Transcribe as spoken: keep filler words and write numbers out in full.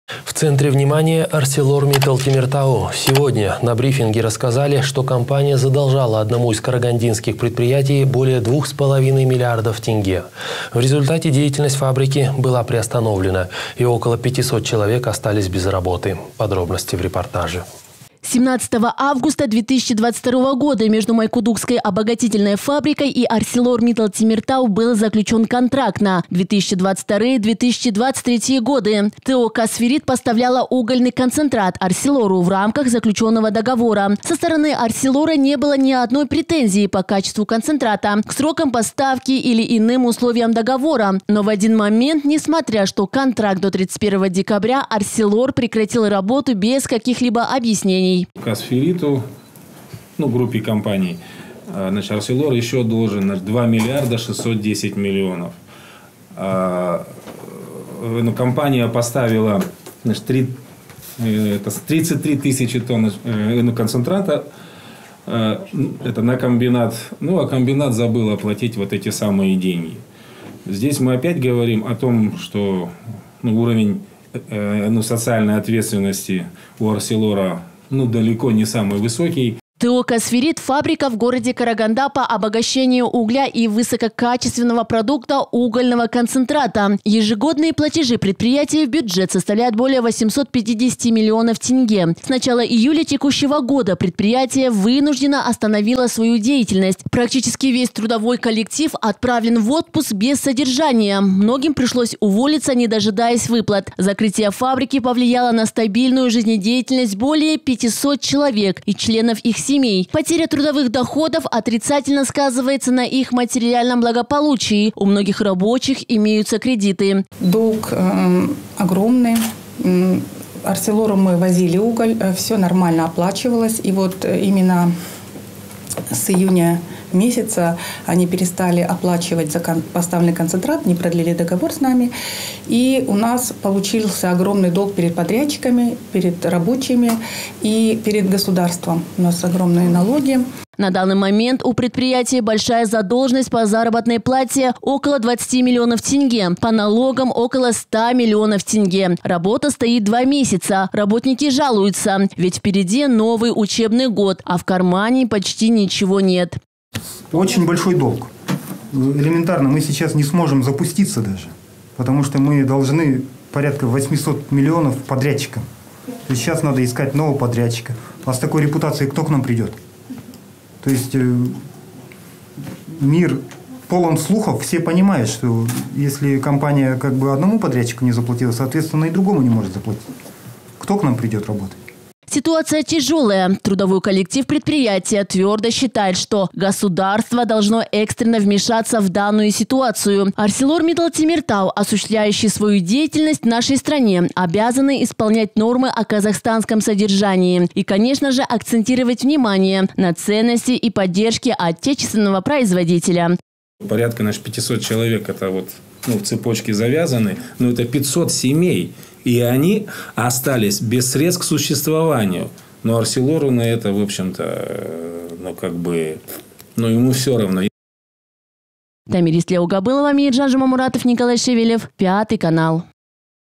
В центре внимания ArcelorMittal Темиртау. Сегодня на брифинге рассказали, что компания задолжала одному из карагандинских предприятий более двух с половиной миллиардов тенге. В результате деятельность фабрики была приостановлена, и около пятисот человек остались без работы. Подробности в репортаже. семнадцатого августа две тысячи двадцать второго года между Майкудукской обогатительной фабрикой и ArcelorMittal Темиртау был заключен контракт на две тысячи двадцать второй — две тысячи двадцать третий годы. ТО «Касферит» поставляла угольный концентрат Арселору в рамках заключенного договора. Со стороны Арселора не было ни одной претензии по качеству концентрата, к срокам поставки или иным условиям договора. Но в один момент, несмотря что контракт до тридцать первого декабря, Арселор прекратил работу без каких-либо объяснений. Касфериту, ну, группе компаний, значит, Арселор еще должен значит, два миллиарда шестьсот десять миллионов. А, ну, компания поставила значит, три, это тридцать три тысячи тонн ну, концентрата это на комбинат. Ну, а комбинат забыл оплатить вот эти самые деньги. Здесь мы опять говорим о том, что ну, уровень ну, социальной ответственности у Арселора ну, далеко не самый высокий. ТО «Касферит» – фабрика в городе Караганда по обогащению угля и высококачественного продукта угольного концентрата. Ежегодные платежи предприятия в бюджет составляют более восьмисот пятидесяти миллионов тенге. С начала июля текущего года предприятие вынуждено остановило свою деятельность. Практически весь трудовой коллектив отправлен в отпуск без содержания. Многим пришлось уволиться, не дожидаясь выплат. Закрытие фабрики повлияло на стабильную жизнедеятельность более пятисот человек и членов их семей. семей. Потеря трудовых доходов отрицательно сказывается на их материальном благополучии. У многих рабочих имеются кредиты. Долг э, огромный. Арселору мы возили уголь, все нормально оплачивалось. И вот именно с июня месяца они перестали оплачивать за поставленный концентрат, не продлили договор с нами. И у нас получился огромный долг перед подрядчиками, перед рабочими и перед государством. У нас огромные налоги. На данный момент у предприятия большая задолженность по заработной плате около двадцати миллионов тенге, по налогам около ста миллионов тенге. Работа стоит два месяца. Работники жалуются, ведь впереди новый учебный год, а в кармане почти ничего нет. Очень большой долг. Элементарно, мы сейчас не сможем запуститься даже, потому что мы должны порядка восьмисот миллионов подрядчикам. То есть сейчас надо искать нового подрядчика. А с такой репутацией кто к нам придет? То есть э, мир полон слухов, все понимают, что если компания как бы одному подрядчику не заплатила, соответственно, и другому не может заплатить. Кто к нам придет работать? Ситуация тяжелая. Трудовой коллектив предприятия твердо считает, что государство должно экстренно вмешаться в данную ситуацию. ArcelorMittal Темиртау, осуществляющий свою деятельность в нашей стране, обязаны исполнять нормы о казахстанском содержании. И, конечно же, акцентировать внимание на ценности и поддержке отечественного производителя. Порядка наших пятисот человек это вот, ну, в цепочке завязаны, но это пятьсот семей. И они остались без средств к существованию. Но Арселору на это, в общем-то, ну, как бы, ну, ему все равно. Тамир Ислеугабылова, Мирджан Жумамуратов, Николай Шевелев, Пятый канал.